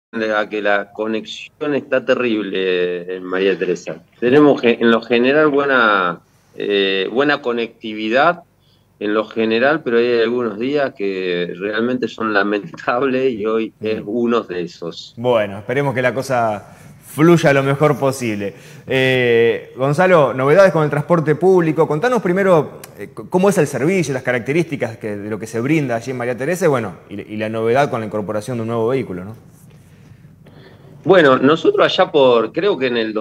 a que la conexión está terrible en María Teresa. Tenemos en lo general buena conectividad, en lo general, pero hay algunos días que realmente son lamentables y hoy es uno de esos. Bueno, esperemos que la cosa fluya lo mejor posible. Gonzalo, novedades con el transporte público. Contanos primero cómo es el servicio, las características de lo que se brinda allí en María Teresa y la novedad con la incorporación de un nuevo vehículo, ¿no? Bueno, nosotros allá creo que en el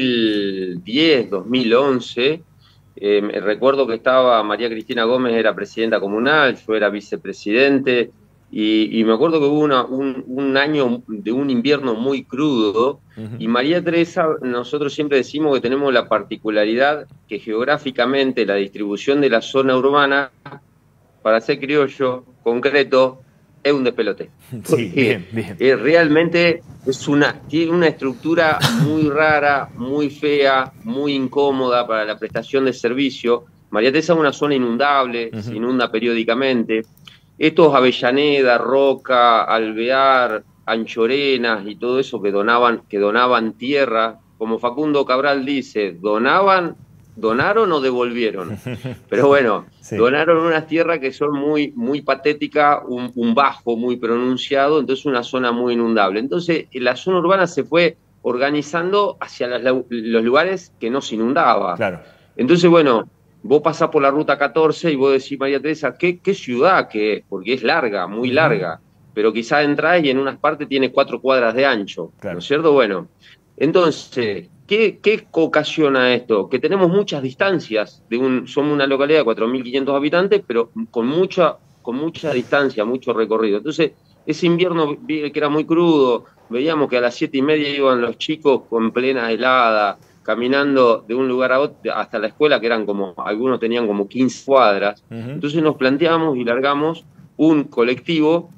2010, 2011, me recuerdo que estaba María Cristina Gómez, era presidenta comunal, yo era vicepresidente, y me acuerdo que hubo un año de un invierno muy crudo, y María Teresa, nosotros siempre decimos que tenemos la particularidad que geográficamente la distribución de la zona urbana, para ser criollo, concreto, es un despelote. Sí, Porque bien, bien. realmente tiene una estructura muy rara, muy fea, muy incómoda para la prestación de servicio. María Teresa es una zona inundable, se inunda periódicamente. Estos Avellaneda, Roca, Alvear, Anchorenas y todo eso que donaban tierra, como Facundo Cabral dice, ¿donaron o devolvieron? Pero bueno, Sí. donaron unas tierras que son muy, muy patéticas, un bajo muy pronunciado, entonces una zona muy inundable. Entonces la zona urbana se fue organizando hacia los lugares que no se inundaba. Claro. Entonces, bueno, vos pasás por la ruta 14 y vos decís, María Teresa, ¿qué ciudad que es? Porque es larga, muy larga, pero quizás entrás y en unas partes tiene 4 cuadras de ancho, ¿no Claro. es cierto? Bueno, entonces, ¿qué ocasiona esto? Que tenemos muchas distancias, somos una localidad de 4.500 habitantes, pero con mucha distancia, mucho recorrido. Entonces, ese invierno que era muy crudo, veíamos que a las 7:30 iban los chicos con plena helada, caminando de un lugar a otro hasta la escuela, que algunos tenían como 15 cuadras. Entonces nos planteamos y largamos un colectivo,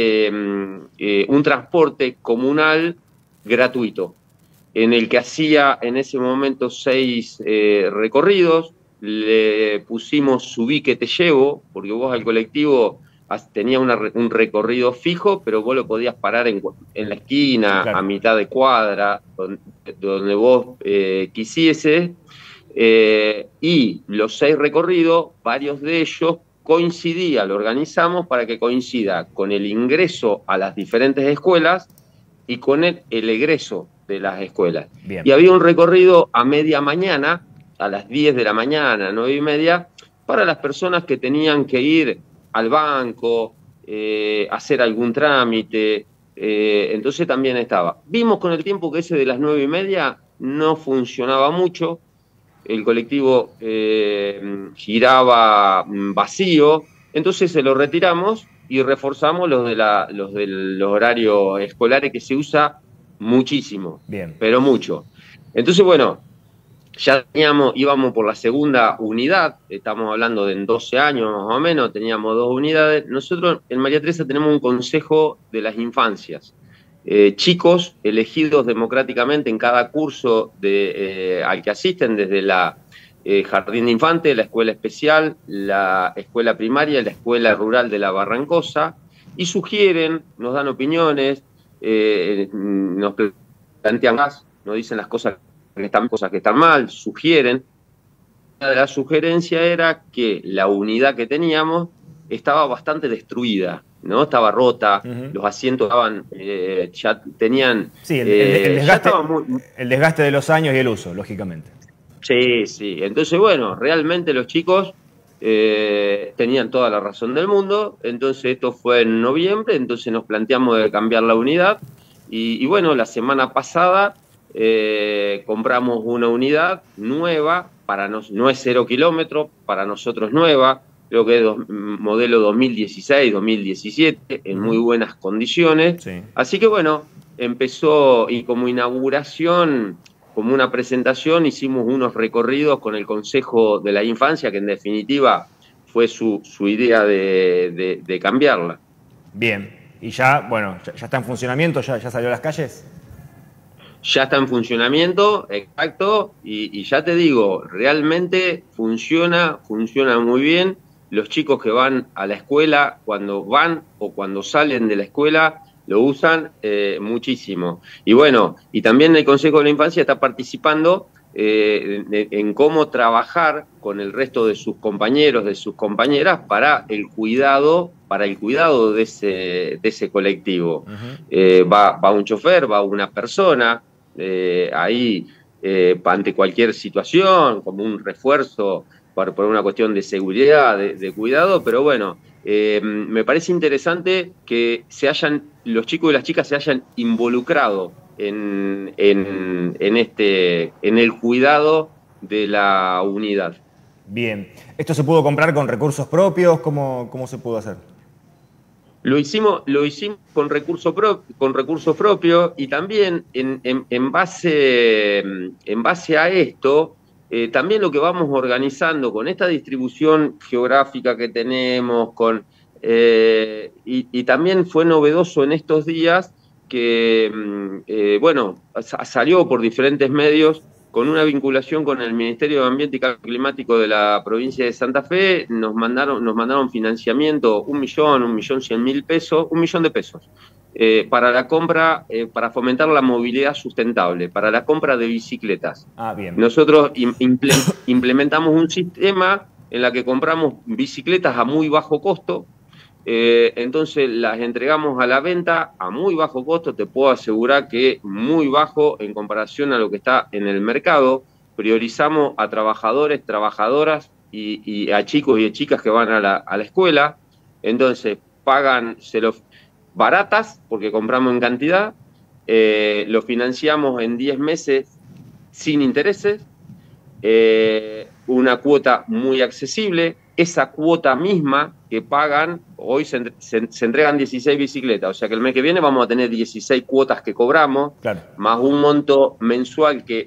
un transporte comunal gratuito, en el que hacía en ese momento 6 recorridos. Le pusimos Subí que te llevo, porque vos al colectivo tenía un recorrido fijo, pero vos lo podías parar en la esquina, a Claro. mitad de cuadra, donde vos quisieses. Y los 6 recorridos, varios de ellos lo organizamos para que coincida con el ingreso a las diferentes escuelas y con el egreso de las escuelas. Bien. Y había un recorrido a media mañana, a las 10 de la mañana, 9:30, para las personas que tenían que ir al banco, hacer algún trámite. Entonces también estaba. Vimos con el tiempo que ese de las 9:30 no funcionaba mucho, el colectivo giraba vacío, entonces se lo retiramos y reforzamos los horarios escolares, que se usa muchísimo, Bien. pero mucho. Entonces, bueno, ya íbamos por la segunda unidad, estamos hablando de en 12 años más o menos, teníamos 2 unidades. Nosotros en María Teresa tenemos un consejo de las infancias. Chicos elegidos democráticamente en cada curso al que asisten, desde la jardín de infantes, la escuela especial, la escuela primaria y la escuela rural de la Barrancosa, y sugieren, nos dan opiniones, nos plantean más, nos dicen las cosas que están mal, sugieren. Una de las sugerencias era que la unidad que teníamos estaba bastante destruida, ¿no? Estaba rota, los asientos ya tenían... Sí, ya estaban muy... el desgaste de los años y el uso, lógicamente. Sí, sí. Entonces, bueno, realmente los chicos tenían toda la razón del mundo. Entonces, esto fue en noviembre, entonces nos planteamos de cambiar la unidad. Y bueno, la semana pasada compramos una unidad nueva, no es 0 kilómetros, para nosotros nueva, creo que es modelo 2016, 2017, en muy buenas condiciones. Sí. Así que bueno, empezó, y como inauguración, como una presentación, hicimos unos recorridos con el Consejo de la Infancia, que en definitiva fue su idea de cambiarla. Bien. Y ya, bueno, ya está en funcionamiento, ya salió a las calles. Ya está en funcionamiento, exacto, y ya te digo, realmente funciona muy bien. Los chicos que van a la escuela, cuando van o cuando salen de la escuela, lo usan muchísimo. Y bueno, y también el Consejo de la Infancia está participando en cómo trabajar con el resto de sus compañeros, de sus compañeras, para el cuidado de ese colectivo. Va un chofer, va una persona, ahí ante cualquier situación, como un refuerzo por una cuestión de seguridad, de cuidado, pero bueno, me parece interesante que los chicos y las chicas se hayan involucrado en el cuidado de la unidad. Bien. ¿Esto se pudo comprar con recursos propios? ¿Cómo se pudo hacer? Lo hicimos con recursos propios y también en base a esto, también lo que vamos organizando con esta distribución geográfica que tenemos, y también fue novedoso en estos días que, bueno, salió por diferentes medios con una vinculación con el Ministerio de Ambiente y Cambio Climático de la provincia de Santa Fe. Nos mandaron financiamiento, 1.100.000 pesos, 1.000.000 de pesos, para la compra, para fomentar la movilidad sustentable, para la compra de bicicletas. Bien. Nosotros implementamos un sistema en la que compramos bicicletas a muy bajo costo. Entonces las entregamos a la venta a muy bajo costo, te puedo asegurar que muy bajo en comparación a lo que está en el mercado. Priorizamos a trabajadores, trabajadoras y a chicos y a chicas que van a la escuela. Entonces pagan baratas porque compramos en cantidad, lo financiamos en 10 meses sin intereses, una cuota muy accesible. Esa cuota misma que pagan, hoy se entregan 16 bicicletas, o sea que el mes que viene vamos a tener 16 cuotas que cobramos, claro, más un monto mensual que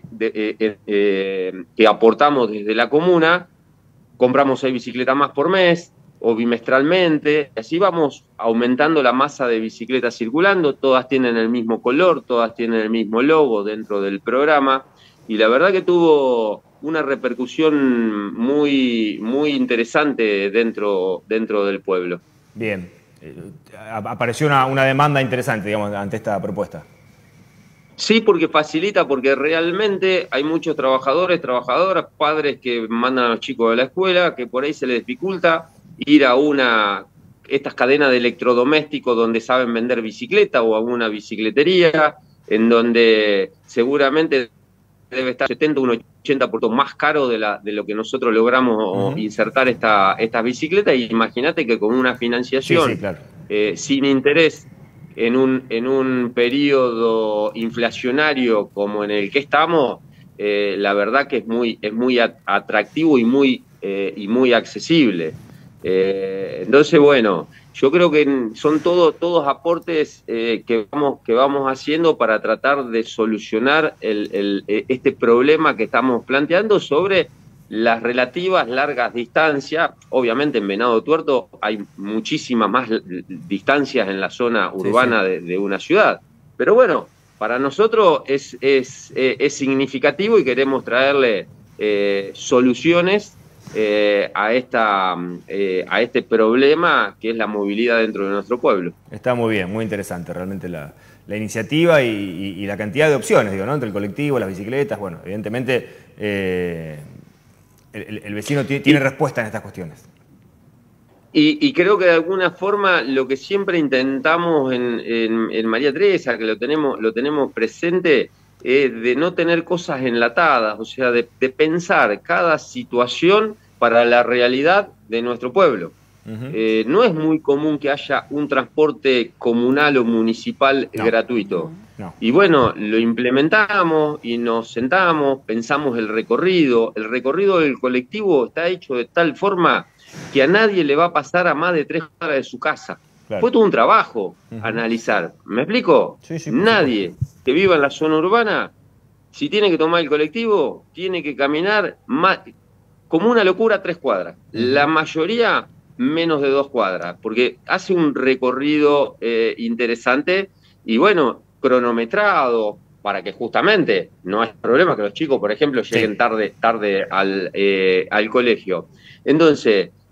aportamos desde la comuna. Compramos 6 bicicletas más por mes o bimestralmente, así vamos aumentando la masa de bicicletas circulando. Todas tienen el mismo color, todas tienen el mismo logo dentro del programa, y la verdad que tuvo una repercusión muy, muy interesante dentro del pueblo. Bien. Apareció una demanda interesante, digamos, ante esta propuesta. Sí, porque facilita, porque realmente hay muchos trabajadores, trabajadoras, padres que mandan a los chicos a la escuela, que por ahí se les dificulta ir a estas cadenas de electrodomésticos donde saben vender bicicleta, o a una bicicletería, en donde seguramente debe estar 70, un 80% más caro de lo que nosotros logramos insertar estas bicicletas. Y imagínate que con una financiación, sí, claro, sin interés, en un periodo inflacionario como en el que estamos, la verdad que es muy atractivo y muy accesible. Entonces, bueno, yo creo que son todos aportes que vamos haciendo para tratar de solucionar este problema que estamos planteando sobre las relativas largas distancias. Obviamente en Venado Tuerto hay muchísimas más distancias en la zona urbana, sí, de una ciudad. Pero bueno, para nosotros es significativo y queremos traerle soluciones a este problema que es la movilidad dentro de nuestro pueblo. Está muy bien, muy interesante realmente la iniciativa y la cantidad de opciones, digo, ¿no? Entre el colectivo, las bicicletas. Bueno, evidentemente el vecino tiene respuesta en estas cuestiones. Y creo que de alguna forma lo que siempre intentamos en María Teresa, que lo tenemos presente, de no tener cosas enlatadas, o sea, de pensar cada situación para la realidad de nuestro pueblo. No es muy común que haya un transporte comunal o municipal gratuito. No. Y bueno, lo implementamos y nos sentamos, pensamos el recorrido. El recorrido del colectivo está hecho de tal forma que a nadie le va a pasar a más de 3 cuadras de su casa. Claro. Fue todo un trabajo analizar. ¿Me explico? Sí, nadie que viva en la zona urbana, si tiene que tomar el colectivo, tiene que caminar como una locura 3 cuadras. La mayoría menos de 2 cuadras, porque hace un recorrido interesante y bueno, cronometrado, para que justamente no haya problema que los chicos, por ejemplo, lleguen tarde al colegio. Entonces,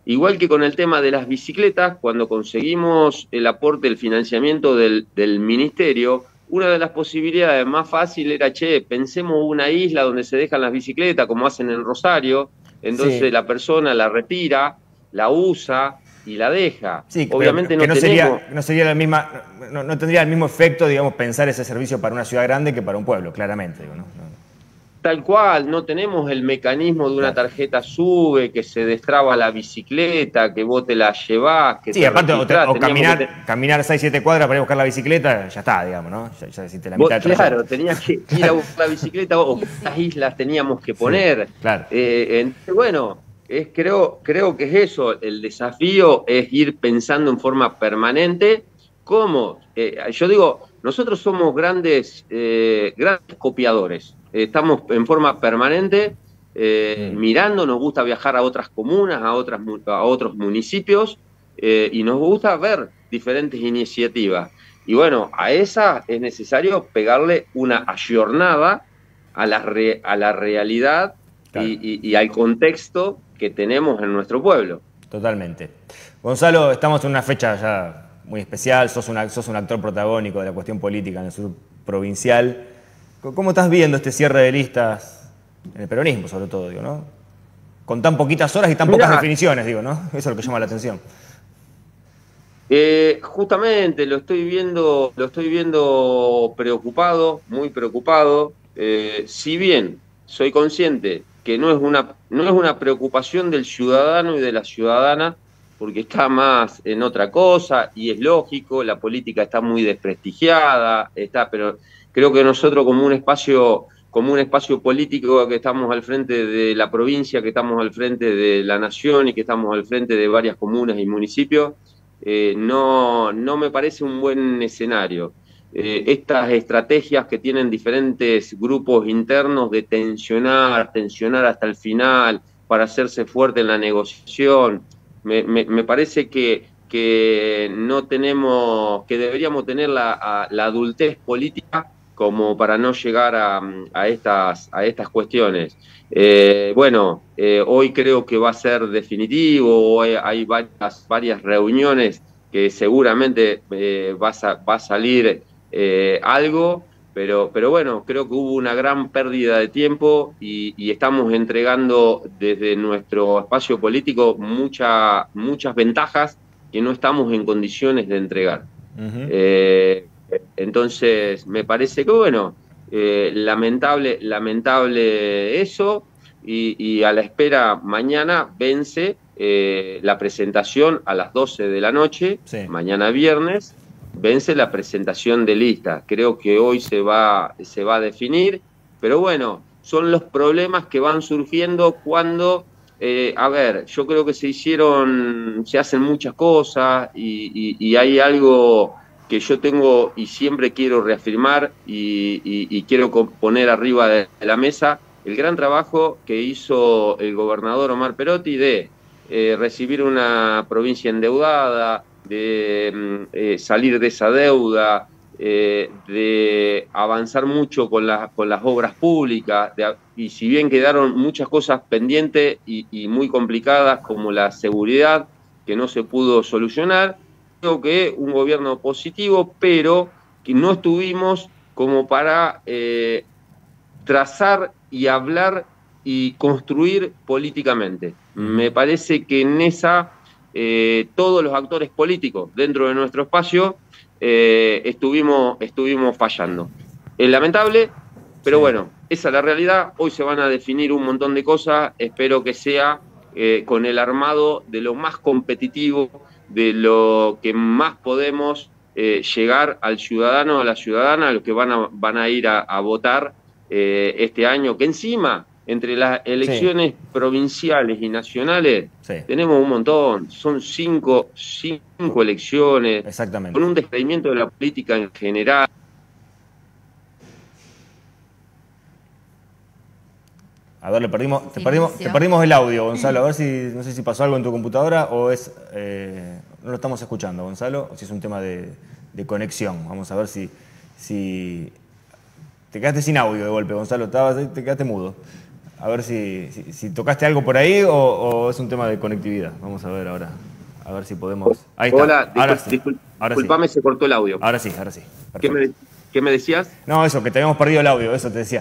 Igual que con el tema de las bicicletas, cuando conseguimos el aporte, el financiamiento del ministerio, una de las posibilidades más fáciles era, che, pensemos una isla donde se dejan las bicicletas, como hacen en Rosario, entonces Sí, la persona la retira, la usa y la deja. sí, pero Obviamente que no tenemos. no sería la misma, no tendría el mismo efecto, digamos, pensar ese servicio para una ciudad grande que para un pueblo, claramente, digo, ¿no? Tal cual, no tenemos el mecanismo de una Claro. tarjeta SUBE, que se destraba la bicicleta, que vos te la llevás, que Sí, te aparte, registrás. o Teníamos que caminar 6 7 cuadras para ir a buscar la bicicleta, ya está, digamos, ¿no? Ya hiciste la mitad del trayecto. claro, tenías que ir a buscar la bicicleta o cuántas islas teníamos que Sí, poner. claro. Entonces, bueno, creo que es eso. El desafío es ir pensando en forma permanente. ¿Cómo? Yo digo, nosotros somos grandes copiadores. Estamos en forma permanente mirando, nos gusta viajar a otras comunas, a otros municipios, y nos gusta ver diferentes iniciativas. Y bueno, a esa es necesario pegarle una ayornada a la realidad Claro, y al contexto que tenemos en nuestro pueblo. totalmente. Gonzalo, estamos en una fecha ya muy especial, sos un actor protagónico de la cuestión política en el sur provincial. ¿Cómo estás viendo este cierre de listas en el peronismo, sobre todo, digo, ¿no? Con tan poquitas horas y tan pocas Mirá, definiciones, digo, ¿no? Eso es lo que llama la atención. justamente lo estoy viendo preocupado, muy preocupado. Si bien soy consciente que no es una preocupación del ciudadano y de la ciudadana, porque está más en otra cosa, y es lógico, la política está muy desprestigiada, pero creo que nosotros como un espacio político que estamos al frente de la provincia, que estamos al frente de la nación y que estamos al frente de varias comunas y municipios, no me parece un buen escenario. Estas estrategias que tienen diferentes grupos internos de tensionar hasta el final para hacerse fuerte en la negociación, me parece que no tenemos, que deberíamos tener la adultez política como para no llegar a estas cuestiones. Hoy creo que va a ser definitivo, hoy hay varias reuniones que seguramente va a salir algo, pero bueno, creo que hubo una gran pérdida de tiempo y estamos entregando desde nuestro espacio político muchas ventajas que no estamos en condiciones de entregar. Ujú. Eh, entonces, me parece que, bueno, lamentable eso, y a la espera, mañana vence la presentación a las 12 de la noche, Sí. mañana viernes, vence la presentación de lista. Creo que hoy se va a definir, pero bueno, son los problemas que van surgiendo cuando, a ver, yo creo que se hacen muchas cosas y hay algo que yo tengo y siempre quiero reafirmar y quiero poner arriba de la mesa el gran trabajo que hizo el gobernador Omar Perotti de recibir una provincia endeudada, de salir de esa deuda, de avanzar mucho con las obras públicas, y si bien quedaron muchas cosas pendientes y muy complicadas como la seguridad, que no se pudo solucionar, creo que un gobierno positivo, pero que no estuvimos como para trazar y hablar y construir políticamente. Me parece que en esa todos los actores políticos dentro de nuestro espacio estuvimos fallando. Es lamentable, pero Sí. bueno, esa es la realidad. Hoy se van a definir un montón de cosas. Espero que sea con el armado de lo más competitivo, de lo que más podemos llegar al ciudadano, a la ciudadana, a los que van a ir a votar este año, que encima, entre las Sí. elecciones provinciales y nacionales, Sí. tenemos un montón, son cinco elecciones, con Exactamente. un descreimiento de la política en general. A ver, te Silencio. perdimos el audio, Gonzalo. A ver si, no sé si pasó algo en tu computadora o es, no lo estamos escuchando, Gonzalo, o si es un tema de conexión. Vamos a ver si te quedaste sin audio de golpe, Gonzalo. Te quedaste mudo. A ver si tocaste algo por ahí o es un tema de conectividad. Vamos a ver ahora. A ver si podemos... Ahí está. Hola, Ahora sí. Disculpame, se cortó el audio. Ahora sí. ¿Qué me decías? No, eso, que te habíamos perdido el audio, eso te decía.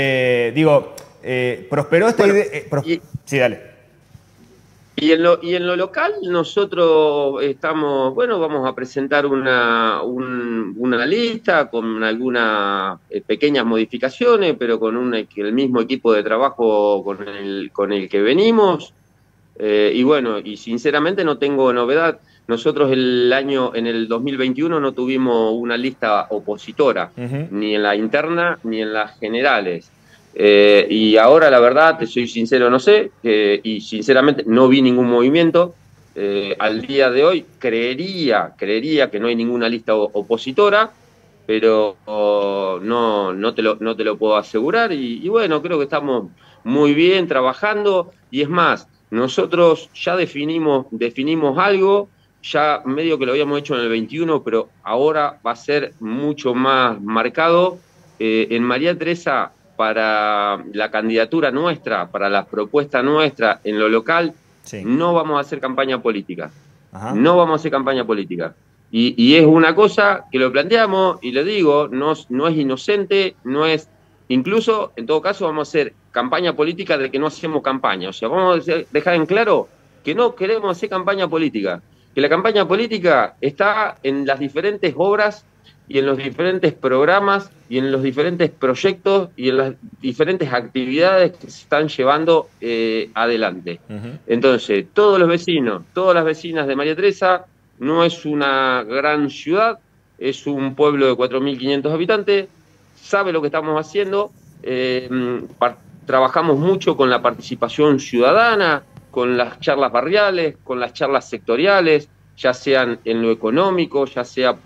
Prosperó esta idea... Sí, dale. Y en lo local nosotros estamos, vamos a presentar una lista con algunas pequeñas modificaciones, pero con el mismo equipo de trabajo con el que venimos. Y sinceramente no tengo novedad. Nosotros en el 2021 no tuvimos una lista opositora, ni en la interna ni en las generales. Y ahora, la verdad, te soy sincero, no sé, y sinceramente no vi ningún movimiento. Al día de hoy creería que no hay ninguna lista opositora, pero no te lo puedo asegurar. Y bueno, creo que estamos muy bien trabajando, y es más, nosotros ya definimos algo, ya medio que lo habíamos hecho en el 21, pero ahora va a ser mucho más marcado. En María Teresa, para la candidatura nuestra, para la propuesta nuestra en lo local, sí, no vamos a hacer campaña política. Ajá. No vamos a hacer campaña política. Y es una cosa que lo planteamos, y lo digo, no es inocente, no es... Incluso, en todo caso, vamos a hacer campaña política de que no hacemos campaña. O sea, vamos a dejar en claro que no queremos hacer campaña política. Que la campaña política está en las diferentes obras y en los diferentes programas y en los diferentes proyectos y en las diferentes actividades que se están llevando adelante. Entonces, todos los vecinos, todas las vecinas de María Teresa, no es una gran ciudad, es un pueblo de 4.500 habitantes, sabe lo que estamos haciendo, trabajamos mucho con la participación ciudadana, con las charlas barriales, con las charlas sectoriales, ya sean en lo económico, ya sea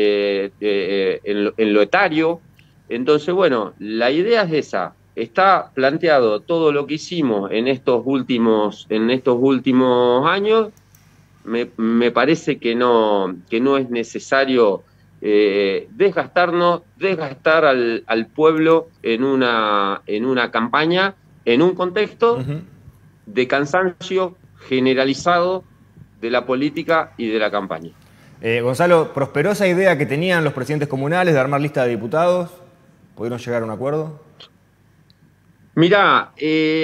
en lo etario. Entonces, bueno, la idea es esa. Está planteado todo lo que hicimos en estos últimos años. Me parece que no es necesario desgastar al pueblo en una campaña, en un contexto de cansancio generalizado de la política y de la campaña. Gonzalo, ¿prosperó esa idea que tenían los presidentes comunales de armar lista de diputados? ¿Pudieron llegar a un acuerdo? Mirá,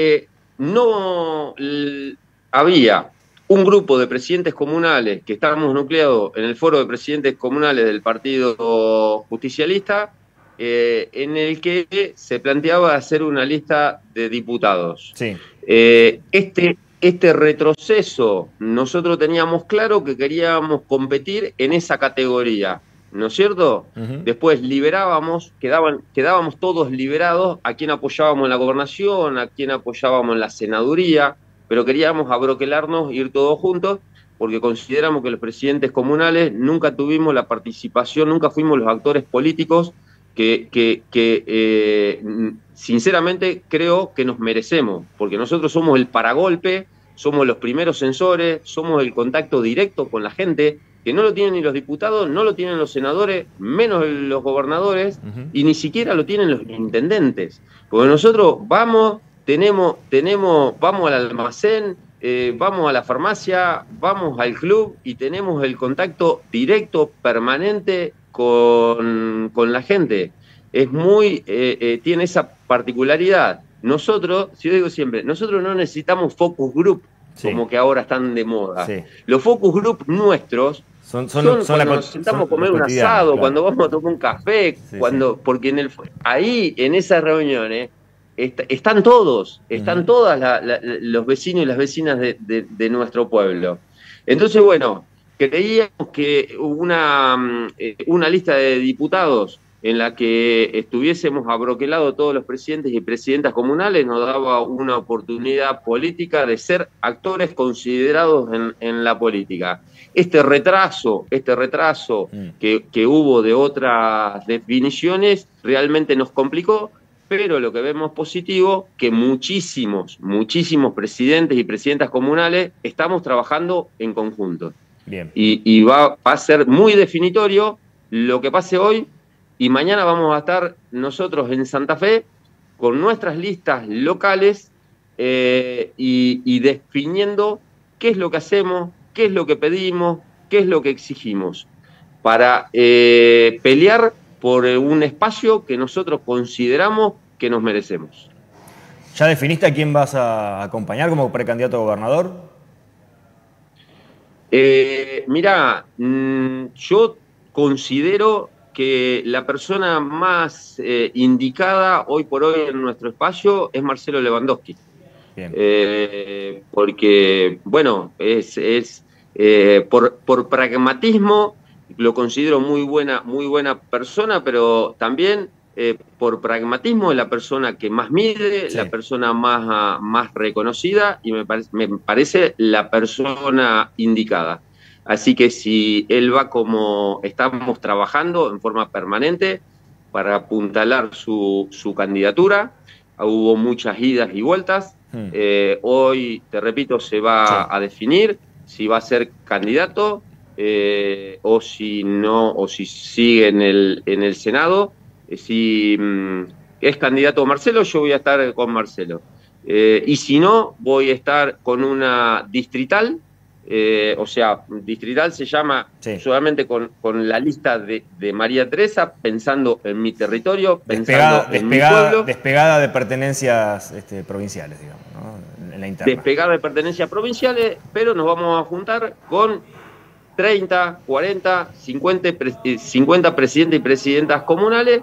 había un grupo de presidentes comunales que estábamos nucleados en el foro de presidentes comunales del Partido Justicialista, en el que se planteaba hacer una lista de diputados. Sí. Este retroceso, nosotros teníamos claro que queríamos competir en esa categoría, ¿no es cierto? Después quedábamos todos liberados a quien apoyábamos en la gobernación, a quien apoyábamos en la senaduría, pero queríamos abroquelarnos, ir todos juntos, porque consideramos que los presidentes comunales nunca tuvimos la participación, nunca fuimos los actores políticos que sinceramente creo que nos merecemos, porque nosotros somos el paragolpe, somos los primeros sensores, somos el contacto directo con la gente, que no lo tienen ni los diputados, no lo tienen los senadores, menos los gobernadores, y ni siquiera lo tienen los intendentes. Porque nosotros vamos al almacén, vamos a la farmacia, vamos al club y tenemos el contacto directo, permanente con la gente. Es tiene esa particularidad. Nosotros, si yo digo siempre, nosotros no necesitamos focus group, sí, como que ahora están de moda. Sí. Los focus group nuestros son cuando nos sentamos a comer un asado, claro, cuando vamos a tomar un café, sí, porque ahí en esas reuniones están todos, todas los vecinos y las vecinas de nuestro pueblo. Entonces, bueno, creíamos que una lista de diputados en la que estuviésemos abroquelados todos los presidentes y presidentas comunales nos daba una oportunidad política de ser actores considerados en la política. Este retraso que hubo de otras definiciones realmente nos complicó, pero lo que vemos positivo, que muchísimos presidentes y presidentas comunales estamos trabajando en conjunto. Bien. Y va a ser muy definitorio lo que pase hoy, y mañana vamos a estar nosotros en Santa Fe con nuestras listas locales y definiendo qué es lo que hacemos, qué es lo que pedimos, qué es lo que exigimos, para pelear por un espacio que nosotros consideramos que nos merecemos. ¿Ya definiste a quién vas a acompañar como precandidato a gobernador? Mirá, yo considero que la persona más indicada hoy por hoy en nuestro espacio es Marcelo Lewandowski. Bien. Porque, bueno, por pragmatismo lo considero muy buena persona, pero también por pragmatismo es la persona que más mide, Sí. la persona más reconocida y me parece la persona indicada. Así que si él va como estamos trabajando en forma permanente para apuntalar su candidatura, hubo muchas idas y vueltas. Hoy, te repito, se va a definir si va a ser candidato o si no, o si sigue en el Senado. Si es candidato Marcelo, yo voy a estar con Marcelo. Y si no, voy a estar con una distrital. O sea, distrital se llama solamente con la lista de María Teresa, pensando en mi territorio, pensando en mi pueblo. Despegada de pertenencias provinciales, digamos, ¿no? En la interna. Despegada de pertenencias provinciales, pero nos vamos a juntar con 30, 40, 50 presidentes y presidentas comunales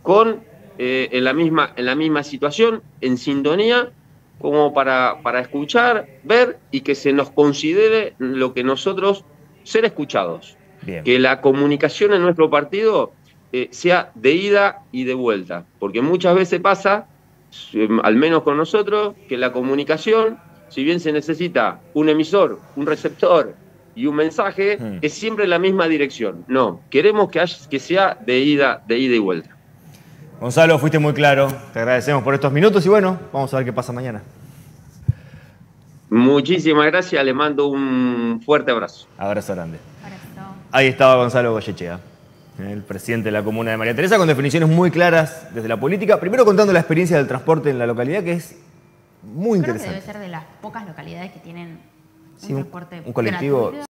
en la misma situación, en sintonía, como para escuchar, ver y que se nos considere lo que nosotros ser escuchados. Bien. Que la comunicación en nuestro partido sea de ida y de vuelta, porque muchas veces pasa, al menos con nosotros, que la comunicación, si bien se necesita un emisor, un receptor y un mensaje, es siempre en la misma dirección. No, queremos que sea de ida y vuelta. Gonzalo, fuiste muy claro, te agradecemos por estos minutos y bueno, vamos a ver qué pasa mañana. Muchísimas gracias, le mando un fuerte abrazo. Abrazo grande. Ahí estaba Gonzalo Goyechea, el presidente de la comuna de María Teresa, con definiciones muy claras desde la política. Primero contando la experiencia del transporte en la localidad, que es muy interesante. Creo que debe ser de las pocas localidades que tienen un transporte un colectivo gratuito.